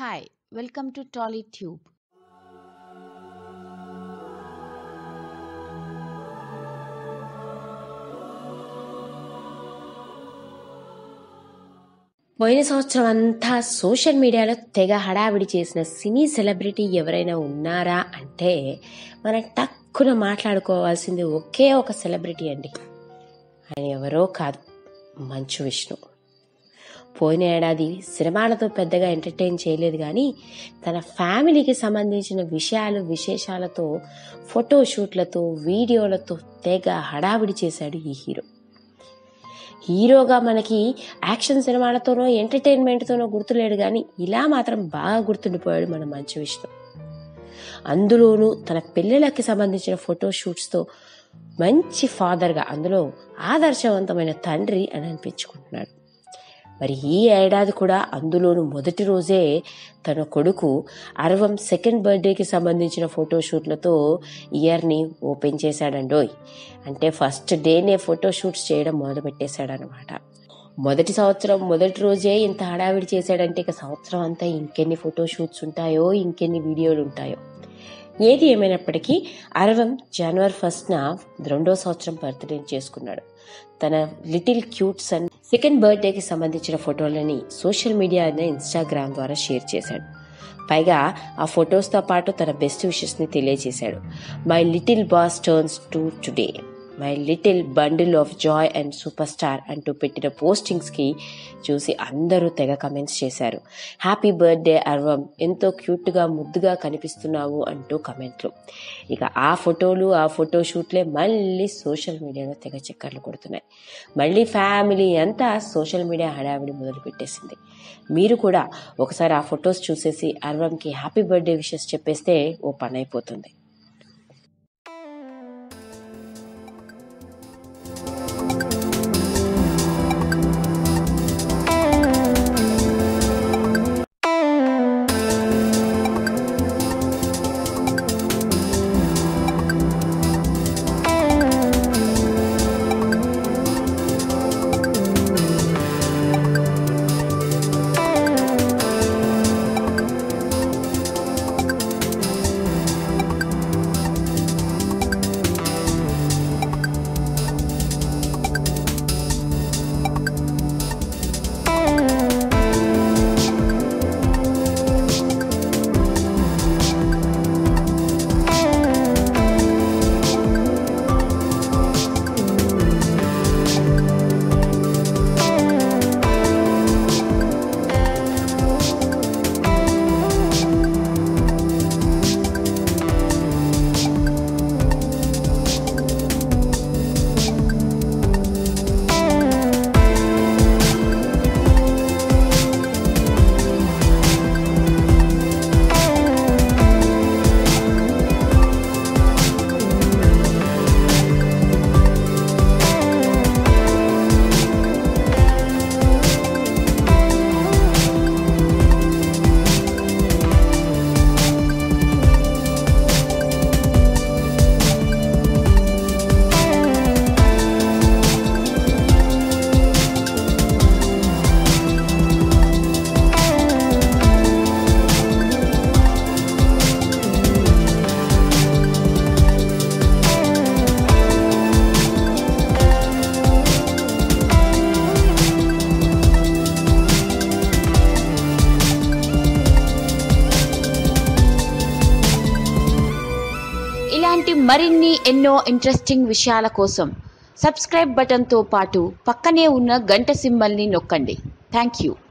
Hi, welcome to TollyTube. పోయిన సంవత్సరం అంతా సోషల్ మీడియాలో తెగ హడావిడి చేసిన సినీ సెలబ్రిటీ ఎవరైనా ఉన్నారా అంటే మనం టక్కున మాట్లాడుకోవాల్సింది ఒకే ఒక సెలబ్రిటీ అండి. ఆయన ఎవరో కాదు, మంచు విష్ణు. పోయిన ఏడాది సినిమాలతో పెద్దగా ఎంటర్టైన్ చేయలేదు, కానీ తన ఫ్యామిలీకి సంబంధించిన విశేషాలతో ఫోటోషూట్లతో వీడియోలతో తెగ హడావిడి చేశాడు ఈ హీరోగా మనకి యాక్షన్ సినిమాలతోనో ఎంటర్టైన్మెంట్తోనో గుర్తులేడు, కానీ ఇలా మాత్రం బాగా గుర్తుండిపోయాడు మన మంచు విష్ణు. అందులోనూ తన పిల్లలకి సంబంధించిన ఫోటోషూట్స్తో మంచి ఫాదర్గా, అందులో ఆదర్శవంతమైన తండ్రి అని అనిపించుకుంటున్నాడు. మరి ఈ ఏడాది కూడా అందులోనూ మొదటి రోజే తన కొడుకు అరవం సెకండ్ బర్త్డేకి సంబంధించిన ఫోటోషూట్లతో ఇయర్ని ఓపెన్ చేశాడండోయ్. అంటే ఫస్ట్ డేనే ఫోటోషూట్స్ చేయడం మొదలుపెట్టేశాడనమాట. మొదటి రోజే ఇంత హడావిడి చేశాడంటే ఇక సంవత్సరం అంతా ఇంకెన్ని ఫోటోషూట్స్ ఉంటాయో, ఇంకెన్ని వీడియోలు ఉంటాయో. ఏది ఏమైనప్పటికీ అరవం జనవరి 1న 2వ సంవత్సరం బర్త్డే చేసుకున్నాడు. తన లిటిల్ క్యూట్ సన్ సెకండ్ బర్త్డేకి సంబంధించిన ఫోటోలని సోషల్ మీడియా అయిన ఇన్స్టాగ్రామ్ ద్వారా షేర్ చేశాడు. పైగా ఆ ఫొటోస్తో పాటు తన బెస్ట్ విషెస్ని తెలియజేశాడు. My little boss turns 2 today, my little bundle of joy and super star అంటూ పెట్టిన పోస్టింగ్స్కి చూసి అందరూ తెగ కమెంట్స్ చేశారు. హ్యాపీ బర్త్డే అర్వం, ఎంతో క్యూట్గా ముద్దుగా కనిపిస్తున్నావు అంటూ కమెంట్లు. ఇక ఆ ఫోటోలు ఆ ఫోటోషూట్లే మళ్ళీ సోషల్ మీడియాలో తెగ చక్కర్లు కొడుతున్నాయి. మళ్ళీ ఫ్యామిలీ అంతా సోషల్ మీడియా హడావిడి మొదలు పెట్టేసింది. మీరు కూడా ఒకసారి ఆ ఫొటోస్ చూసేసి అర్వంకి హ్యాపీ బర్త్డే విషెస్ చెప్పేస్తే ఓ పని అయిపోతుంది. ఇలాంటి మరిన్ని ఎన్నో ఇంట్రెస్టింగ్ విషయాల కోసం సబ్స్క్రైబ్ బటన్తో పాటు పక్కనే ఉన్న గంట సింబల్ని నొక్కండి. Thank you.